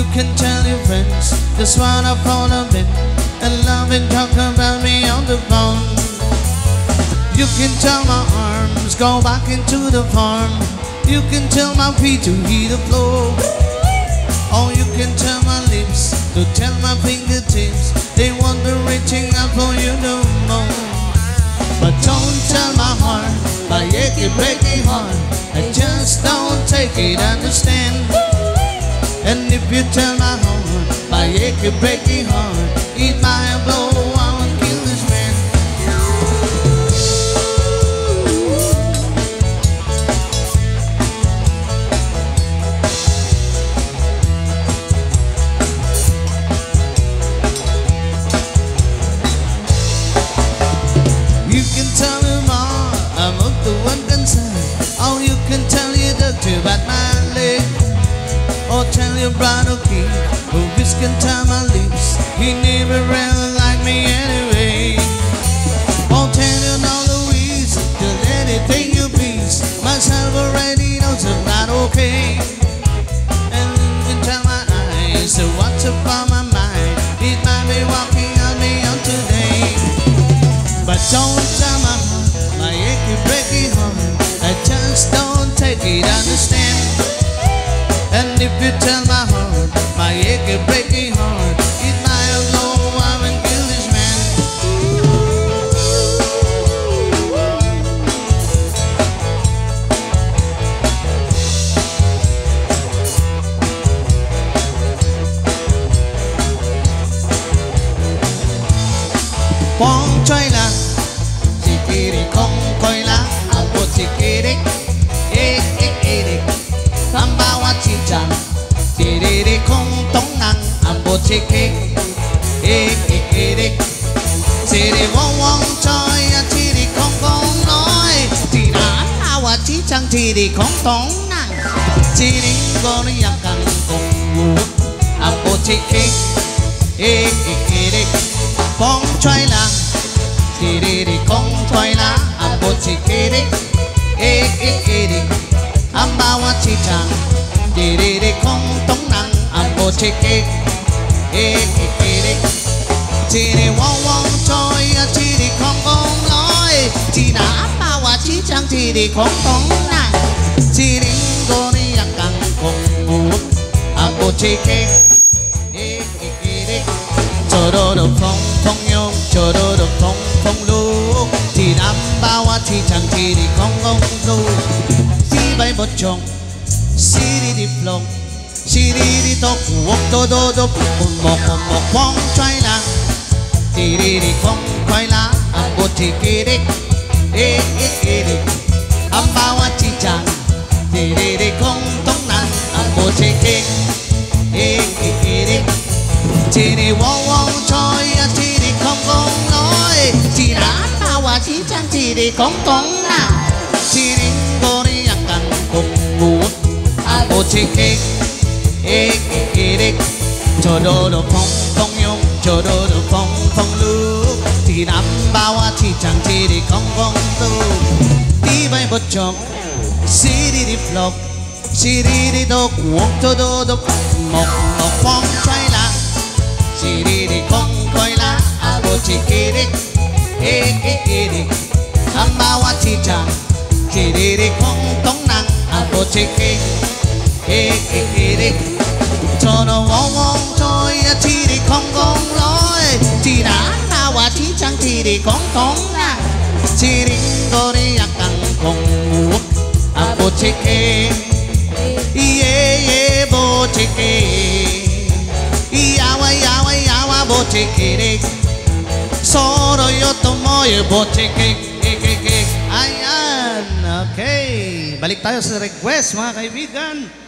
can tell your friends just what I've thought of it, and love and talk about me on the phone. You can tell my arms go back into the farm. You can tell my feet to hit the floor. Or you can tell my lips to tell my fingertips they want the reaching out for you no more. But don't tell my heart, my achy breaky heart, I just don't take it, understand. And if you tell my heart, my achy breaky heart, it might blow, I will kill this man. You can tell him all, I'm up to one concern. Or you can tell your doctor about my leg. Or tell your brother Keith, who just can tie my lips, he never really liked me anyway. Or tell you all the ways to let it take your peace, myself already knows I'm not okay. And you can tell my eyes, so what's upon my mind, it might be walking on me on today. But don't tell my heart, my achy breaky heart, I just don't take it, understand. And if you tell my heart, my achy breaky heart, it might blow, I will kill this man. Bóng chơi là chỉ kỳ đi không coi là một chỉ kỳ đi đi tham bao hoa chi chẳng chỉ đi không tống năng một chỉ kỳ đi chỉ đi vong vong chơi chỉ đi không nói chỉ là hoa chi chẳng chỉ đi không tống năng chỉ đi có đi nhạc càng cùng một chỉ kỳ đi bóng chơi là chỉ đi không coi là một chỉ kỳ đi đi bao hoa chi chẳng đi không tống năng một chỉ kỳ đi chỉ đi vong vong trôi chỉ đi không nói chỉ là bao hoa chi chẳng chỉ đi không tống năng chỉ đi có đi nhạc càng cùng một chỉ kỳ đi chờ đợi được phong nhung chờ đợi được phong lưu chỉ đám bao hoa chi chẳng chỉ đi không lưu bay bớt trông, xí đi plong, xí đi to cuốc to một phong trai là, đi không khoai lá, một chỉ kỳ đi, bao hoa chi chẳng, đi không tống năng, một chỉ kỳ đi, chỉ đi vong trôi, chỉ đi không nói, chỉ là bao hoa chi chẳng chỉ đi không tống năng, chỉ đi có đi cùng một chỉ kỳ đi chờ đợi được phong nhung chờ đợi được phong lưu thì nắm bao hoa chi chẳng chỉ đi không tu đi bay bớt trông xí đi plong xí đi to cuốc to một phong trai là xí đi không coi lá một chỉ kỳ đi bao hoa chi chẳng chỉ đi không tống năng một chỉ kỳ đi cho nó vong trôi chỉ đi không nói chỉ đã bao hoa chi chẳng chỉ đi không tống năng chỉ đi có đi nhạc càng cùng một chỉ kỳ một chỉ kỳ yawa một chỉ kỳ đi solo yo tomo một chỉ kỳ. Ayan, okay. Balik tayo sa request mga kaibigan.